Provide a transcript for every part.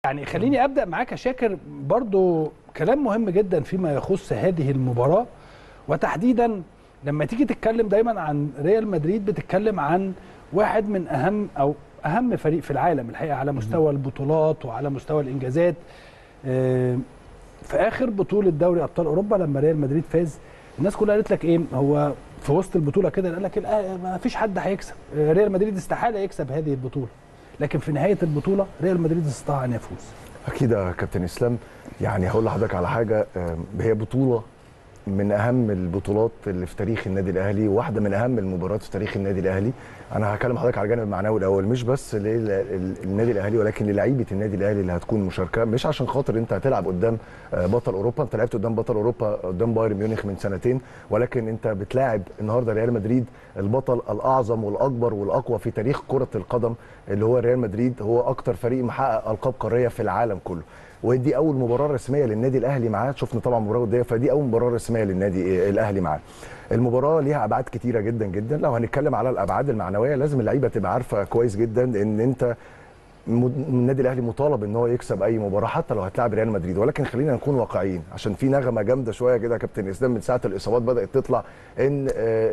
يعني خليني ابدا معاك يا شاكر، برضو كلام مهم جدا فيما يخص هذه المباراه، وتحديدا لما تيجي تتكلم دايما عن ريال مدريد بتتكلم عن واحد من اهم فريق في العالم الحقيقه على مستوى البطولات وعلى مستوى الانجازات. في اخر بطوله دوري ابطال اوروبا لما ريال مدريد فاز، الناس كلها قالت لك ايه، هو في وسط البطوله كده قال لك ما فيش حد هيكسب، ريال مدريد استحاله يكسب هذه البطوله، لكن في نهايه البطوله ريال مدريد استطاع ان يفوز. اكيد يا كابتن اسلام، يعني هقول لحضرتك على حاجه، هي بطوله من اهم البطولات اللي في تاريخ النادي الاهلي، وواحده من اهم المباريات في تاريخ النادي الاهلي. انا هكلم حضرتك على الجانب المعنوي الاول، مش بس للنادي الاهلي ولكن للاعيبه النادي الاهلي اللي هتكون مشاركه، مش عشان خاطر انت هتلعب قدام بطل اوروبا، انت لعبت قدام بطل اوروبا قدام بايرن ميونخ من سنتين، ولكن انت بتلاعب النهارده ريال مدريد، البطل الاعظم والاكبر والاقوى في تاريخ كره القدم اللي هو ريال مدريد، هو اكتر فريق محقق القاب قاريه في العالم كله. ودي اول مباراه رسميه للنادي الاهلي معاه، شفنا طبعا مباراه وديه، فدي اول مباراه رسميه للنادي الاهلي معاه. المباراه ليها ابعاد كتيره جدا جدا، لو هنتكلم على الابعاد المعنويه لازم اللعيبه تبقى عارفه كويس جدا ان انت النادي الاهلي مطالب ان هو يكسب اي مباراه حتى لو هتلاعب ريال مدريد، ولكن خلينا نكون واقعيين عشان في نغمه جامده شويه كده يا كابتن اسلام من ساعه الاصابات بدات تطلع ان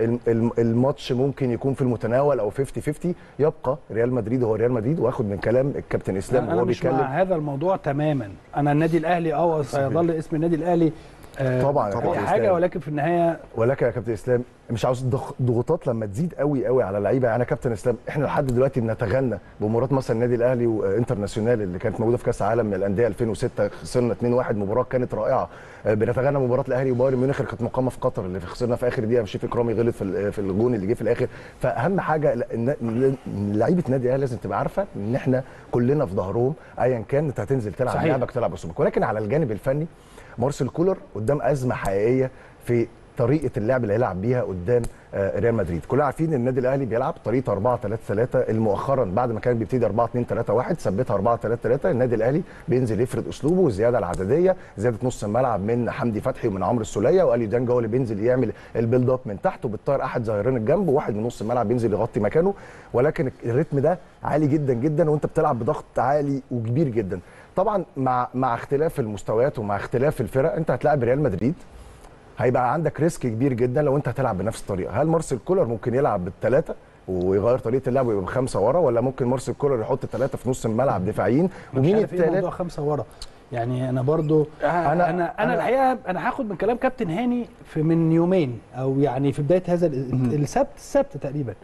الماتش ممكن يكون في المتناول او 50-50، يبقى ريال مدريد هو ريال مدريد. واخد من كلام الكابتن اسلام وهو بيتكلم، انا مش مع هذا الموضوع تماما. انا النادي الاهلي سيظل اسم النادي الاهلي طبعا حاجه، ولكن في النهايه ولكن يا كابتن اسلام مش عاوز ضغوطات لما تزيد قوي قوي على اللعيبه. يعني يا كابتن اسلام احنا لحد دلوقتي بنتغنى بمباراه مثلا النادي الاهلي وانترناسيونال اللي كانت موجوده في كاس العالم من الانديه 2006، خسرنا 2-1، مباراه كانت رائعه. بنتغنى مباراه الاهلي وبايرن ميونخ اللي كانت مقامه في قطر اللي خسرنا في اخر دقيقه، شريف اكرامي غلط في الجون اللي جه في الاخر. فاهم حاجه لعيبه النادي الاهلي لازم تبقى عارفه ان احنا كلنا في ظهرهم، ايا كان انت هتنزل تلعب لعبك تلعب اسلوبك. ولكن على الجانب الفني مارسيل كولر قدام ازمه حقيقيه في طريقه اللعب اللي هيلعب بيها قدام ريال مدريد. كلنا عارفين ان النادي الاهلي بيلعب طريقه 4-3-3، مؤخرا بعد ما كان بيبتدي 4-2-3-1 ثبتها 4-3-3. النادي الاهلي بينزل يفرض اسلوبه، والزياده العدديه، زياده نص الملعب من حمدي فتحي ومن عمرو السوليه، واليو ديانج هو اللي بينزل يعمل البيلد اب من تحت، وبالطاير احد ظهيرين الجنب وواحد من نص الملعب بينزل يغطي مكانه. ولكن الريتم ده عالي جدا جدا وانت بتلعب بضغط عالي وكبير جدا. طبعا مع اختلاف المستويات ومع اختلاف الفرق، انت هتلاعب ريال مدريد هيبقى عندك ريسك كبير جدا لو انت هتلعب بنفس الطريقه. هل مارسيل كولر ممكن يلعب بالثلاثه ويغير طريقه اللعب ويبقى بخمسه ورا، ولا ممكن مارسيل كولر يحط ثلاثه في نص الملعب دفاعيين؟ ومين الثالث؟ موضوع خمسه ورا يعني انا برضو انا الحقيقه انا هاخد من كلام كابتن هاني من يومين، او يعني في بدايه هذا السبت تقريبا،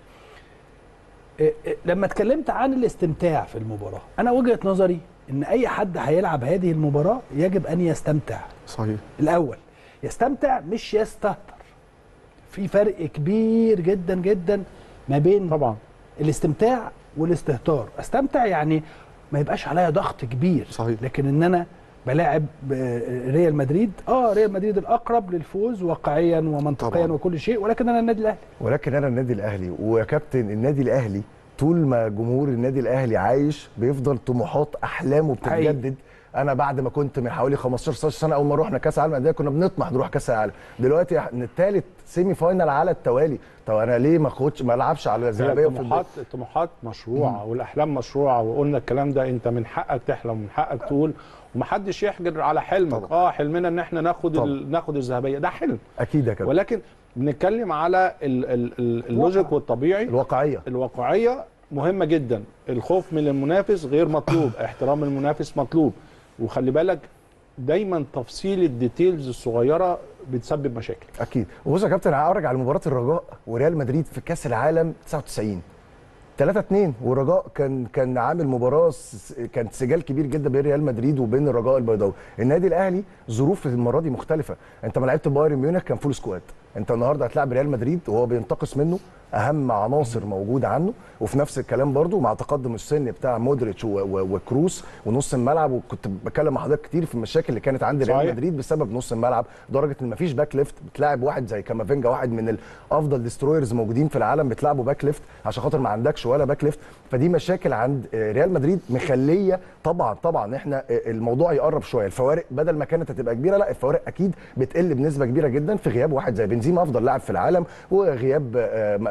لما اتكلمت عن الاستمتاع في المباراه. انا وجهه نظري ان اي حد هيلعب هذه المباراه يجب ان يستمتع. صحيح. الاول يستمتع مش يستهتر. في فرق كبير جدا جدا ما بين طبعا الاستمتاع والاستهتار. استمتع يعني ما يبقاش عليا ضغط كبير. صحيح. لكن ان انا بلاعب ريال مدريد، ريال مدريد الاقرب للفوز واقعيا ومنطقيا طبعا وكل شيء، ولكن انا النادي الاهلي. ويا كابتن النادي الاهلي طول ما جمهور النادي الاهلي عايش بيفضل طموحات احلامه بتتجدد. انا بعد ما كنت من حوالي 15 سنه اول ما رحنا كاس العالم للانديه كنا بنطمح نروح كاس العالم، دلوقتي الثالث سيمي فاينال على التوالي. طب انا ليه ما العبش على الذهبيه؟ الطموحات مشروعه والاحلام مشروعه، وقلنا الكلام ده، انت من حقك تحلم ومن حقك تقول، ومحدش يحجر على حلمك. طبعا. حلمنا ان احنا ناخد الذهبيه، ده حلم اكيد يا كابتن، ولكن بنتكلم على اللوجيك والطبيعي. الواقعيه مهمه جدا. الخوف من المنافس غير مطلوب، احترام المنافس مطلوب. وخلي بالك دايما تفصيل الديتيلز الصغيره بتسبب مشاكل. اكيد. وبص يا كابتن، هرجع لمباراه الرجاء وريال مدريد في كاس العالم 99 3-2، والرجاء كان عامل مباراه كانت سجال كبير جدا بين ريال مدريد وبين الرجاء البيضاوي. النادي الاهلي ظروف المره دي مختلفه، انت ما لعبت بايرن ميونخ كان فول سكواد، انت النهارده هتلاعب ريال مدريد وهو بينتقص منه اهم عناصر موجوده عنه، وفي نفس الكلام برضو مع تقدم السن بتاع مودريتش وكروس ونص الملعب. وكنت بتكلم مع حضرتك كتير في المشاكل اللي كانت عند ريال مدريد بسبب نص الملعب، لدرجه ان مفيش باك ليفت. بتلاعب واحد زي كامافينجا، واحد من الافضل ديسترويرز موجودين في العالم، بتلعبه باك ليفت عشان خاطر ما عندكش ولا باك ليفت. فدي مشاكل عند ريال مدريد مخليه طبعا احنا الموضوع يقرب شويه. الفوارق بدل ما كانت هتبقى كبيره، لا الفوارق اكيد بتقل بنسبه كبيره جدا في غياب واحد زي بنزيما افضل لاعب في العالم، وغياب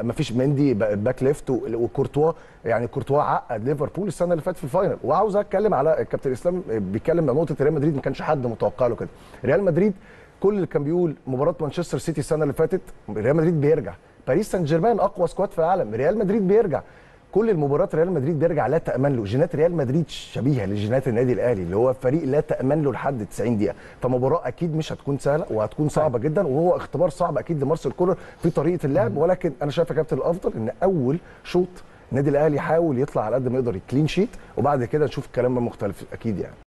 ما فيش مندي باك ليفت وكورتوا. يعني كورتوا عقد ليفربول السنه اللي فاتت في الفاينل. وعاوز اتكلم على الكابتن اسلام بيتكلم عن نقطه ريال مدريد، ما كانش حد متوقع له كده. ريال مدريد كل اللي كان بيقول مباراه مانشستر سيتي السنه اللي فاتت ريال مدريد بيرجع، باريس سان جيرمان اقوى سكواد في العالم، ريال مدريد بيرجع. كل المباريات ريال مدريد بيرجع لا تامن له. جينات ريال مدريد شبيهه لجينات النادي الاهلي اللي هو فريق لا تامن له لحد 90 دقيقه. فمباراه اكيد مش هتكون سهله وهتكون صعبه جدا، وهو اختبار صعب اكيد لمارسيل كولر في طريقه اللعب. ولكن انا شايف يا كابتن الافضل ان اول شوط النادي الاهلي يحاول يطلع على قد ما يقدر كلين شيت، وبعد كده نشوف الكلام مختلف اكيد يعني.